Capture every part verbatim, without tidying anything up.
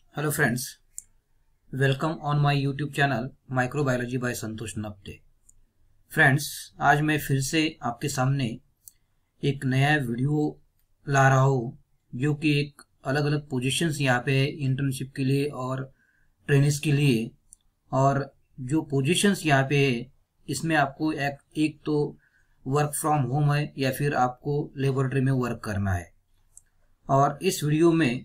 Hello friends, welcome on my YouTube channel microbiology by Santosh Napte. Friends, आज मैं फिर से आपके सामने एक नया वीडियो ला रहा हूँ जो कि एक अलग अलग पोजीशंस यहाँ पे इंटर्नशिप के लिए और ट्रेनिंग्स के लिए। और जो पोजीशंस यहाँ पे है इसमें आपको एक, एक तो वर्क फ्रॉम होम है या फिर आपको लेबोरेटरी में वर्क करना है। और इस वीडियो में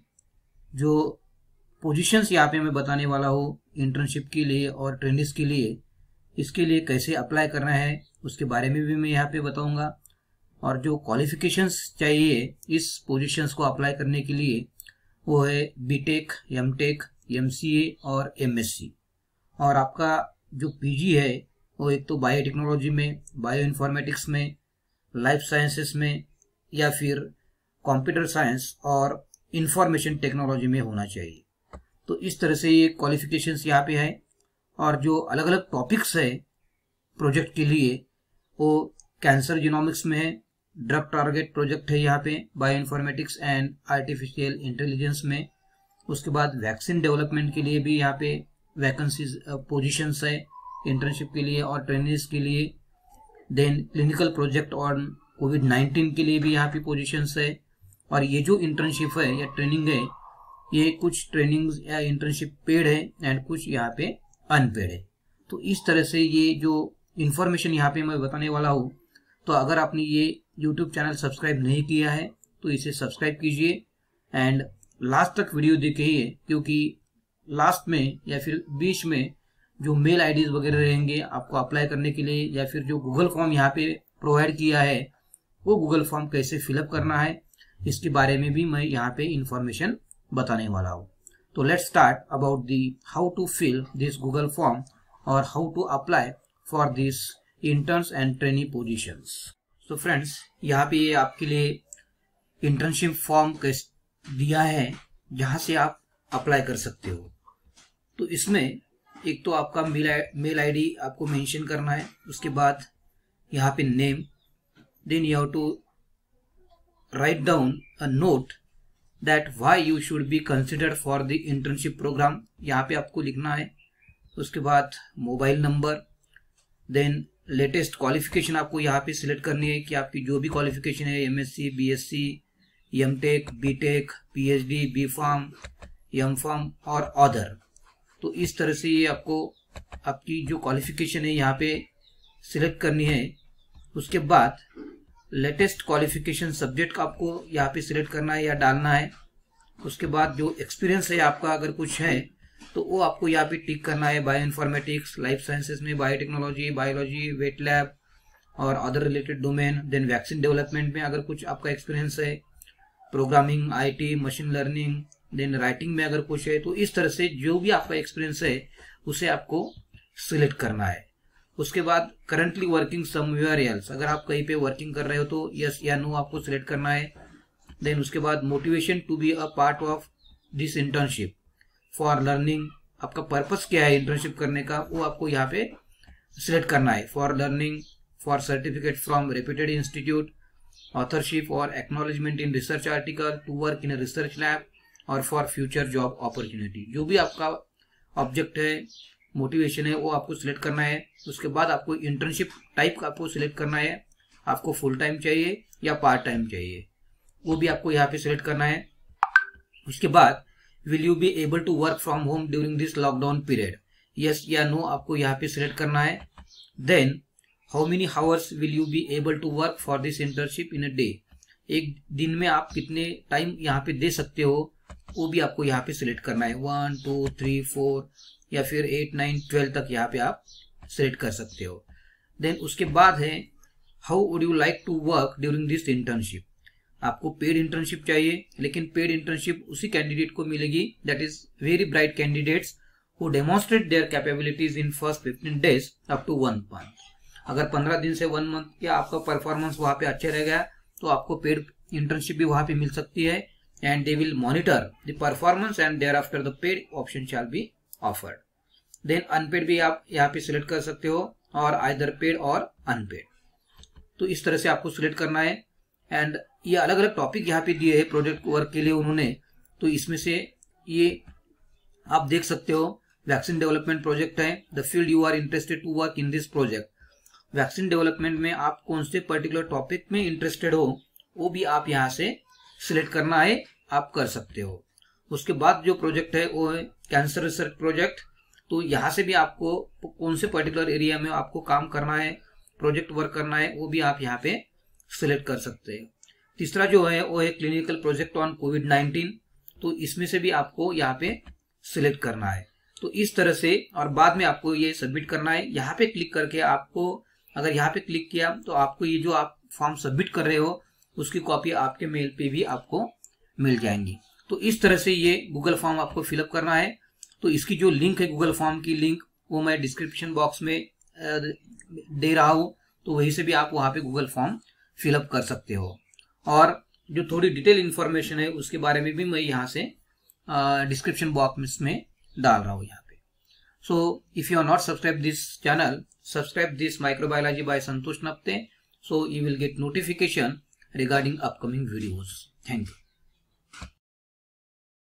जो पोजीशंस यहाँ पे मैं बताने वाला हूँ इंटर्नशिप के लिए और ट्रेनिंग्स के लिए, इसके लिए कैसे अप्लाई करना है उसके बारे में भी मैं यहाँ पे बताऊंगा। और जो क्वालिफिकेशंस चाहिए इस पोजीशंस को अप्लाई करने के लिए वो है बीटेक, एमटेक, एमसीए और एमएससी। और आपका जो पीजी है वो एक तो बायोटेक्नोलॉजी में, बायो इन्फॉर्मेटिक्स में, लाइफ साइंसेस में या फिर कंप्यूटर साइंस और इंफॉर्मेशन टेक्नोलॉजी में होना चाहिए। तो इस तरह से ये क्वालिफिकेशंस यहाँ पे है। और जो अलग अलग टॉपिक्स है प्रोजेक्ट के लिए वो कैंसर जीनोमिक्स में है, ड्रग टारगेट प्रोजेक्ट है यहाँ पे bio informatics and artificial intelligence में। उसके बाद वैक्सीन डेवलपमेंट के लिए भी यहाँ पे वैकेंसीज पोजीशंस है इंटर्नशिप के लिए और ट्रेनिंग्स के लिए। Then clinical project on COVID nineteen के लिए भी यहाँ पे पोजीशंस है। और ये जो इंटर्नशिप है या ट्रेनिंग है ये कुछ ट्रेनिंग्स या इंटर्नशिप पेड है एंड कुछ यहाँ पे अनपेड है। तो इस तरह से ये जो इन्फॉर्मेशन यहाँ पे मैं बताने वाला हूँ, तो अगर आपने ये यूट्यूब चैनल सब्सक्राइब नहीं किया है तो इसे सब्सक्राइब कीजिए एंड लास्ट तक वीडियो देखिए, क्योंकि लास्ट में या फिर बीच में जो मेल आईडीज वगैरह रहेंगे आपको अप्लाई करने के लिए या फिर जो गूगल फॉर्म यहाँ पे प्रोवाइड किया है वो गूगल फॉर्म कैसे फिलअप करना है इसके बारे में भी मैं यहाँ पे इंफॉर्मेशन बताने वाला हूँ। तो let's start about the how to fill this Google form और how to apply for this interns and trainee positions. So friends, यहाँ पे ये आपके लिए इंटर्नशिप फॉर्म दिया है जहाँ से आप अप्लाई कर सकते हो। तो इसमें एक तो आपका मेल मेल आईडी आपको मेंशन करना है, उसके बाद यहाँ पे name, then you have to write down a note that why you should be considered for the internship program, यहाँ पे आपको लिखना है। उसके बाद mobile number, then latest qualification आपको यहाँ पे सिलेक्ट करनी है कि आपकी जो भी क्वालिफिकेशन है MSc, BSc, MTech, BTech, PhD, B pharm, M pharm और अदर। तो इस तरह से ये आपको आपकी जो क्वालिफिकेशन है यहाँ पे सिलेक्ट करनी है। उसके बाद लेटेस्ट क्वालिफिकेशन सब्जेक्ट आपको यहाँ पे सिलेक्ट करना है या डालना है। उसके बाद जो एक्सपीरियंस है आपका अगर कुछ है तो वो आपको यहाँ पे टिक करना है। बायो इन्फॉर्मेटिक्स, लाइफ साइंसेस में बायोटेक्नोलॉजी, बायोलॉजी, वेट लैब और other related domain. Then vaccine development में अगर कुछ आपका एक्सपीरियंस है, programming, IT, machine learning, then writing में अगर कुछ है, तो इस तरह से जो भी आपका एक्सपीरियंस है उसे आपको सिलेक्ट करना है। उसके बाद करंटली वर्किंग समवेयर एल्स, अगर आप कहीं पे वर्किंग कर रहे हो तो यस या नो आपको सिलेक्ट करना है। देन उसके बाद motivation to be a part of this internship for learning, आपका पर्पस क्या है इंटर्नशिप करने का वो आपको यहाँ पे सिलेक्ट करना है। For learning, for certificate from reputed institute, authorship और acknowledgement in research article, to work in research lab और फॉर फ्यूचर जॉब अपॉर्चुनिटी। जो भी आपका ऑब्जेक्ट है, मोटिवेशन है, वो आपको सिलेक्ट करना है। उसके बाद आपको इंटर्नशिप टाइप का आपको सिलेक्ट करना है, आपको फुल टाइम चाहिए या पार्ट टाइम चाहिए, वो भी आपको यहाँ पे सिलेक्ट करना है। उसके बाद will you be able to work from home during this lockdown period, yes या नो आपको यहाँ पे सिलेक्ट करना है। Then how many hours will you be able to work for this internship in a day, एक दिन में आप कितने टाइम यहाँ पे दे सकते हो वो भी आपको यहाँ पे सिलेक्ट करना है। वन टू थ्री फोर या फिर एट नाइन ट्वेल्व तक यहाँ पे आप सिलेक्ट कर सकते हो। देन उसके बाद है how would you like to work during this internship, आपको पेड इंटर्नशिप चाहिए, लेकिन पेड इंटर्नशिप उसी कैंडिडेट को मिलेगी that is very bright candidates who demonstrate their capabilities in first fifteen days up to one month. अगर पंद्रह दिन से वन मंथ या आपका परफॉर्मेंस वहां पे अच्छा रह गया तो आपको पेड इंटर्नशिप भी वहां पे मिल सकती है and they will monitor the performance and thereafter the paid option shall be offered. Then unpaid भी आप यहाँ पे सिलेक्ट कर सकते हो और आइदर पेड और अनपेड। तो इस तरह से आपको सिलेक्ट करना है। एंड ये अलग अलग टॉपिक यहाँ पे दिए हैं प्रोजेक्ट वर्क के लिए उन्होंने, तो इसमें से ये आप देख सकते हो वैक्सीन डेवलपमेंट प्रोजेक्ट है, the field you are interested to work in this project. Vaccine development में आप कौन से पर्टिकुलर टॉपिक में इंटरेस्टेड हो वो भी आप यहाँ से सिलेक्ट करना है, आप कर सकते हो। उसके बाद जो प्रोजेक्ट है वो है कैंसर रिसर्च प्रोजेक्ट। तो यहाँ से भी आपको कौन से पर्टिकुलर एरिया में आपको काम करना है, प्रोजेक्ट वर्क करना है, वो भी आप यहाँ पे सिलेक्ट कर सकते हैं। तीसरा जो है वो है clinical project on COVID nineteen. तो इसमें से भी आपको यहाँ पे सिलेक्ट करना है। तो इस तरह से और बाद में आपको ये सबमिट करना है। यहाँ पे क्लिक करके आपको, अगर यहाँ पे क्लिक किया तो आपको ये जो आप फॉर्म सबमिट कर रहे हो उसकी कॉपी आपके मेल पे भी आपको मिल जाएंगी। तो इस तरह से ये गूगल फॉर्म आपको फिलअप करना है। तो इसकी जो लिंक है गूगल फॉर्म की लिंक, वो मैं डिस्क्रिप्शन बॉक्स में दे रहा हूँ। तो वहीं से भी आप वहाँ पे गूगल फॉर्म फिलअप कर सकते हो। और जो थोड़ी डिटेल इन्फॉर्मेशन है उसके बारे में भी मैं यहाँ से डिस्क्रिप्शन बॉक्स में डाल रहा हूँ यहाँ पे। So if you are not subscribe this channel, subscribe this microbiology by Santosh Napte, so you will get notification regarding upcoming videos. Thank you.